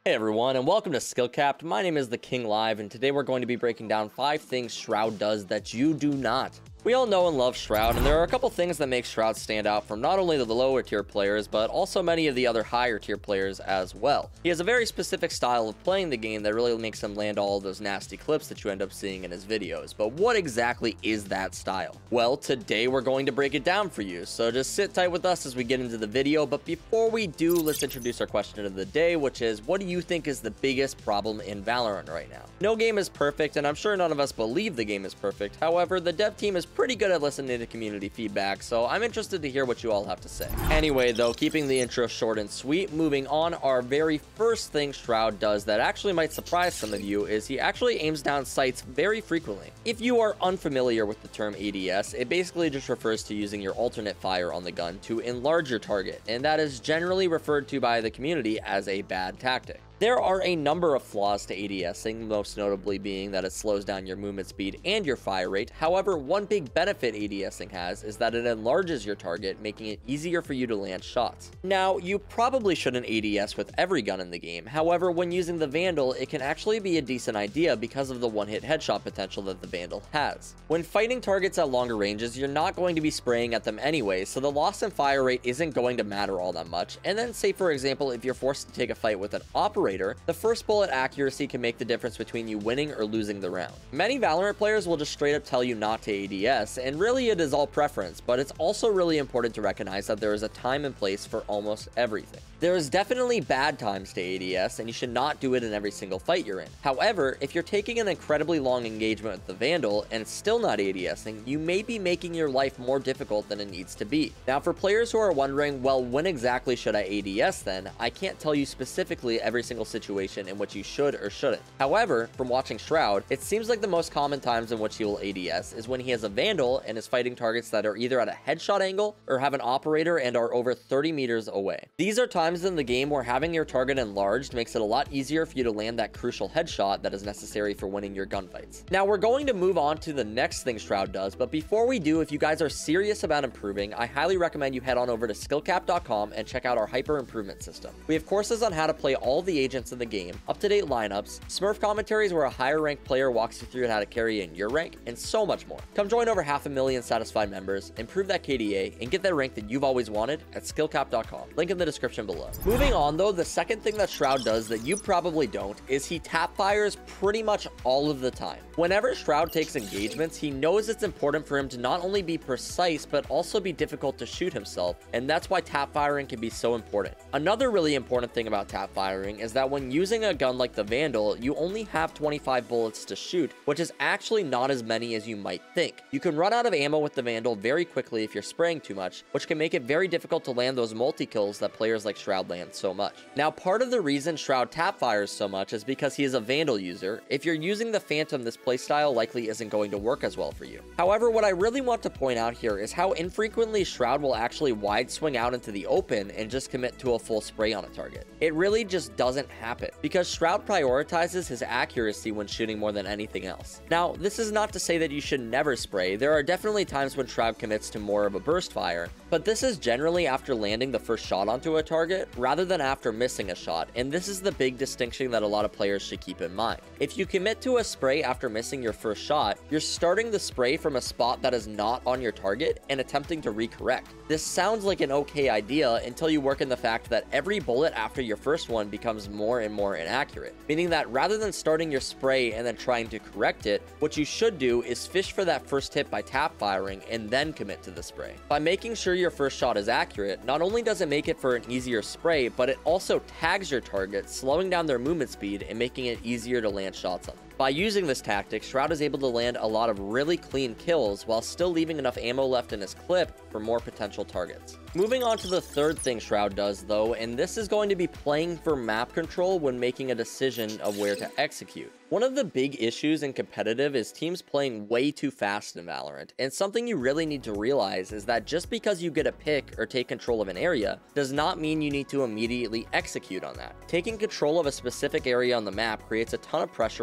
Hey everyone, and welcome to Skillcapped. My name is the King Live, and today we're going to be breaking down 5 things Shroud does that you do not. We all know and love Shroud, and there are a couple things that make Shroud stand out from not only the lower tier players, but also many of the other higher tier players as well. He has a very specific style of playing the game that really makes him land all of those nasty clips that you end up seeing in his videos. But what exactly is that style? Well, today we're going to break it down for you, so just sit tight with us as we get into the video. But before we do, let's introduce our question of the day, which is, what do you think is the biggest problem in Valorant right now? No game is perfect, and I'm sure none of us believe the game is perfect. However, the dev team is pretty good at listening to community feedback, so I'm interested to hear what you all have to say. Anyway, though, keeping the intro short and sweet, moving on, our very first thing Shroud does that actually might surprise some of you is he actually aims down sights very frequently. If you are unfamiliar with the term ADS, it basically just refers to using your alternate fire on the gun to enlarge your target, and that is generally referred to by the community as a bad tactic. There are a number of flaws to ADSing, most notably being that it slows down your movement speed and your fire rate. However, one big benefit ADSing has is that it enlarges your target, making it easier for you to land shots. Now, you probably shouldn't ADS with every gun in the game. However, when using the Vandal, it can actually be a decent idea because of the one-hit headshot potential that the Vandal has. When fighting targets at longer ranges, you're not going to be spraying at them anyway, so the loss in fire rate isn't going to matter all that much. And then say, for example, if you're forced to take a fight with an operator, the first bullet accuracy can make the difference between you winning or losing the round. Many Valorant players will just straight up tell you not to ADS, and really it is all preference, but it's also really important to recognize that there is a time and place for almost everything. There is definitely bad times to ADS, and you should not do it in every single fight you're in. However, if you're taking an incredibly long engagement with the Vandal and it's still not ADSing, you may be making your life more difficult than it needs to be. Now, for players who are wondering, well, when exactly should I ADS then? I can't tell you specifically every single situation in which you should or shouldn't. However, from watching Shroud, it seems like the most common times in which he will ADS is when he has a Vandal and is fighting targets that are either at a headshot angle or have an operator and are over 30 meters away. These are times in the game where having your target enlarged makes it a lot easier for you to land that crucial headshot that is necessary for winning your gunfights. Now, we're going to move on to the next thing Shroud does, but before we do, if you guys are serious about improving, I highly recommend you head on over to skillcap.com and check out our hyper improvement system. We have courses on how to play all the agents in the game, up-to-date lineups, Smurf commentaries where a higher ranked player walks you through how to carry in your rank, and so much more. Come join over 500,000 satisfied members, improve that KDA, and get that rank that you've always wanted at skillcap.com. Link in the description below. Moving on though, the second thing that Shroud does that you probably don't is he tap fires pretty much all of the time. Whenever Shroud takes engagements, he knows it's important for him to not only be precise, but also be difficult to shoot himself, and that's why tap firing can be so important. Another really important thing about tap firing is that when using a gun like the Vandal, you only have 25 bullets to shoot, which is actually not as many as you might think. You can run out of ammo with the Vandal very quickly if you're spraying too much, which can make it very difficult to land those multi-kills that players like Shroud land so much. Now, part of the reason Shroud tap fires so much is because he is a Vandal user. If you're using the Phantom, this playstyle likely isn't going to work as well for you. However, what I really want to point out here is how infrequently Shroud will actually wide swing out into the open and just commit to a full spray on a target. It really just doesn't happen, because Shroud prioritizes his accuracy when shooting more than anything else. Now, this is not to say that you should never spray. There are definitely times when Shroud commits to more of a burst fire, but this is generally after landing the first shot onto a target rather than after missing a shot, and this is the big distinction that a lot of players should keep in mind. If you commit to a spray after missing your first shot, you're starting the spray from a spot that is not on your target and attempting to recorrect. This sounds like an okay idea until you work in the fact that every bullet after your first one becomes more and more inaccurate, meaning that rather than starting your spray and then trying to correct it, what you should do is fish for that first hit by tap firing and then commit to the spray. By making sure your first shot is accurate, not only does it make it for an easier spray, but it also tags your target, slowing down their movement speed and making it easier to land shots on them. By using this tactic, Shroud is able to land a lot of really clean kills while still leaving enough ammo left in his clip for more potential targets. Moving on to the third thing Shroud does though, and this is going to be playing for map control when making a decision of where to execute. One of the big issues in competitive is teams playing way too fast in Valorant, and something you really need to realize is that just because you get a pick or take control of an area does not mean you need to immediately execute on that. Taking control of a specific area on the map creates a ton of pressure on the enemy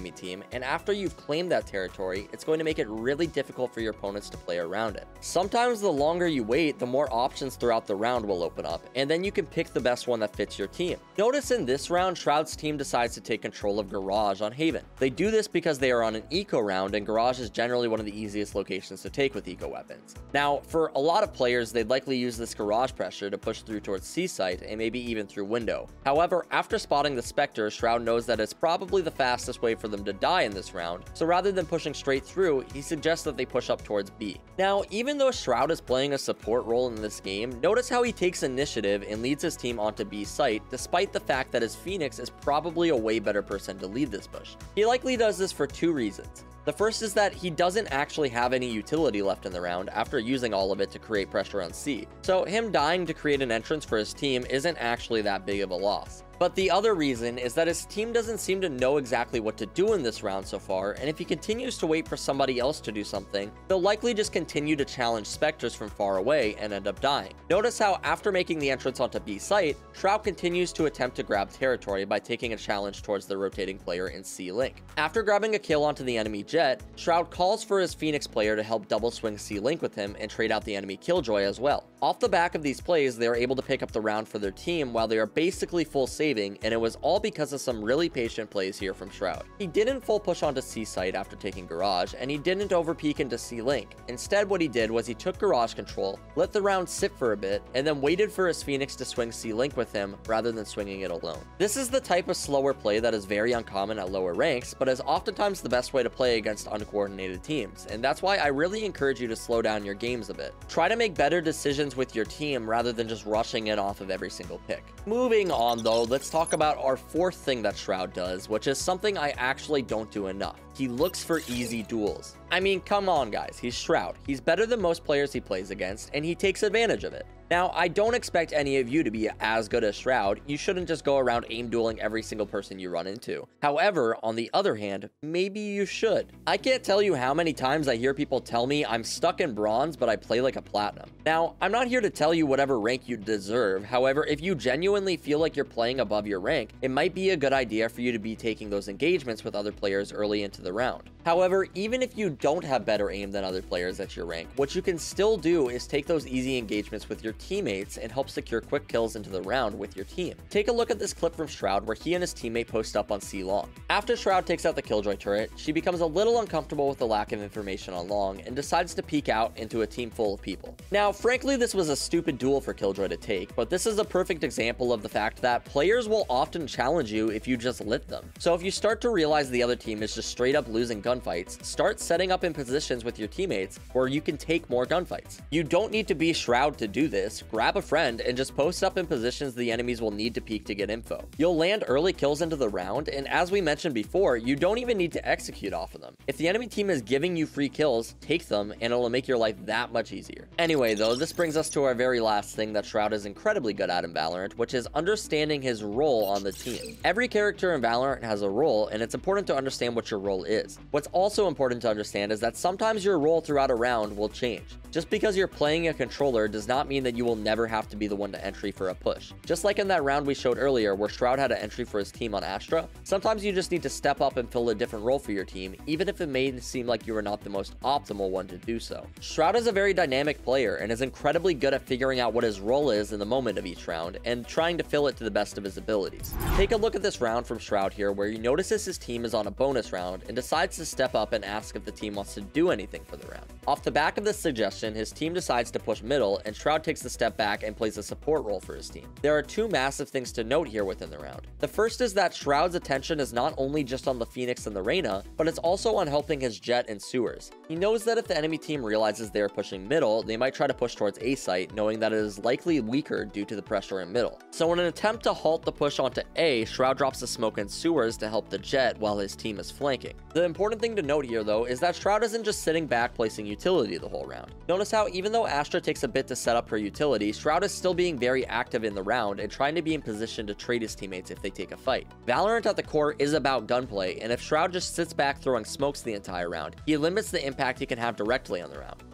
enemy team, and after you've claimed that territory, it's going to make it really difficult for your opponents to play around it. Sometimes the longer you wait, the more options throughout the round will open up, and then you can pick the best one that fits your team. Notice in this round, Shroud's team decides to take control of Garage on Haven. They do this because they are on an eco round, and Garage is generally one of the easiest locations to take with eco weapons. Now, for a lot of players, they'd likely use this Garage pressure to push through towards C-Site and maybe even through window. However, after spotting the Spectre, Shroud knows that it's probably the fastest way for them to die in this round, so rather than pushing straight through, he suggests that they push up towards B. Now, even though Shroud is playing a support role in this game, notice how he takes initiative and leads his team onto B site, despite the fact that his Phoenix is probably a way better person to lead this push. He likely does this for two reasons. The first is that he doesn't actually have any utility left in the round after using all of it to create pressure on C, so him dying to create an entrance for his team isn't actually that big of a loss. But the other reason is that his team doesn't seem to know exactly what to do in this round so far, and if he continues to wait for somebody else to do something, they'll likely just continue to challenge Spectres from far away and end up dying. Notice how after making the entrance onto B site, Shroud continues to attempt to grab territory by taking a challenge towards the rotating player in C Link. After grabbing a kill onto the enemy Jet, Shroud calls for his Phoenix player to help double swing C Link with him and trade out the enemy Killjoy as well. Off the back of these plays, they are able to pick up the round for their team while they are basically full saving, and it was all because of some really patient plays here from Shroud. He didn't full push onto C site after taking Garage, and he didn't overpeak into C Link. Instead, what he did was he took Garage control, let the round sit for a bit, and then waited for his Phoenix to swing C Link with him rather than swinging it alone. This is the type of slower play that is very uncommon at lower ranks, but is oftentimes the best way to play against uncoordinated teams, and that's why I really encourage you to slow down your games a bit. Try to make better decisions with your team rather than just rushing in off of every single pick. Moving on though, let's talk about our fourth thing that Shroud does, which is something I actually don't do enough. He looks for easy duels. I mean, come on guys, he's Shroud. He's better than most players he plays against, and he takes advantage of it. Now, I don't expect any of you to be as good as Shroud. You shouldn't just go around aim dueling every single person you run into. However, on the other hand, maybe you should. I can't tell you how many times I hear people tell me I'm stuck in bronze, but I play like a platinum. Now, I'm not here to tell you whatever rank you deserve. However, if you genuinely feel like you're playing above your rank, it might be a good idea for you to be taking those engagements with other players early into the round. However, even if you don't have better aim than other players at your rank, what you can still do is take those easy engagements with your teammates and help secure quick kills into the round with your team. Take a look at this clip from Shroud where he and his teammate post up on C Long. After Shroud takes out the Killjoy turret, she becomes a little uncomfortable with the lack of information on Long and decides to peek out into a team full of people. Now, frankly, this was a stupid duel for Killjoy to take, but this is a perfect example of the fact that players will often challenge you if you just lit them. So if you start to realize the other team is just straight up losing gunfights, start setting up in positions with your teammates where you can take more gunfights. You don't need to be Shroud to do this. Grab a friend and just post up in positions the enemies will need to peek to get info. You'll land early kills into the round, and as we mentioned before, you don't even need to execute off of them. If the enemy team is giving you free kills, take them and it'll make your life that much easier. Anyway though, this brings us to our very last thing that Shroud is incredibly good at in Valorant, which is understanding his role on the team. Every character in Valorant has a role, and it's important to understand what your role is. What's also important to understand is that sometimes your role throughout a round will change. Just because you're playing a controller does not mean that you will never have to be the one to entry for a push. Just like in that round we showed earlier where Shroud had an entry for his team on Astra, sometimes you just need to step up and fill a different role for your team, even if it may seem like you are not the most optimal one to do so. Shroud is a very dynamic player and is incredibly good at figuring out what his role is in the moment of each round and trying to fill it to the best of his abilities. Take a look at this round from Shroud here where he notices his team is on a bonus round and decides to step up and ask if the team wants to do anything for the round. Off the back of this suggestion, his team decides to push middle, and Shroud takes a step back and plays a support role for his team. There are two massive things to note here within the round. The first is that Shroud's attention is not only just on the Phoenix and the Reyna, but it's also on helping his Jet and sewers. He knows that if the enemy team realizes they are pushing middle, they might try to push towards A site, knowing that it is likely weaker due to the pressure in middle. So in an attempt to halt the push onto A, Shroud drops a smoke in sewers to help the Jet while his team is flanking. The important thing to note here though is that Shroud isn't just sitting back placing utility the whole round. Notice how even though Astra takes a bit to set up her utility, Shroud is still being very active in the round and trying to be in position to trade his teammates if they take a fight. Valorant at the core is about gunplay, and if Shroud just sits back throwing smokes the entire round, he limits the impact he can have directly on the round.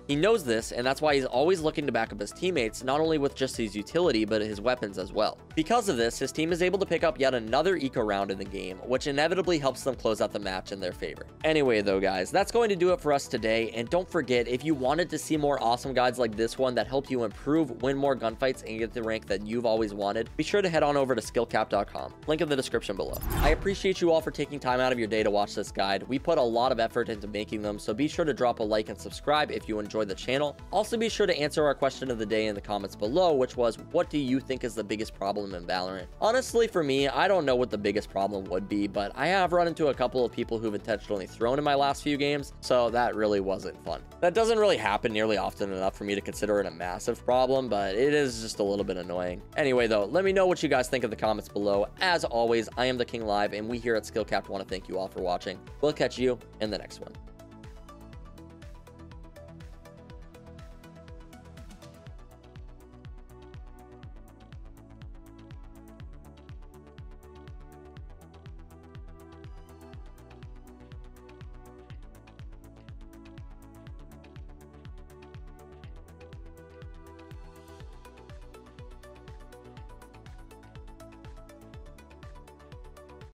He knows this, and that's why he's always looking to back up his teammates, not only with just his utility, but his weapons as well. Because of this, his team is able to pick up yet another eco round in the game, which inevitably helps them close out the match in their favor. Anyway though guys, that's going to do it for us today, and don't forget, if you wanted to see more awesome guides like this one that help you improve, win more gunfights, and get the rank that you've always wanted, be sure to head on over to skillcapped.com, link in the description below. I appreciate you all for taking time out of your day to watch this guide. We put a lot of effort into making them, so be sure to drop a like and subscribe if you enjoyed the channel. Also be sure to answer our question of the day in the comments below, which was, what do you think is the biggest problem in Valorant? Honestly, for me, I don't know what the biggest problem would be, but I have run into a couple of people who've intentionally thrown in my last few games, so that really wasn't fun. That doesn't really happen nearly often enough for me to consider it a massive problem, but it is just a little bit annoying. Anyway though, let me know what you guys think in the comments below. As always, I am the King Live, and we here at Skill Capped want to thank you all for watching. We'll catch you in the next one.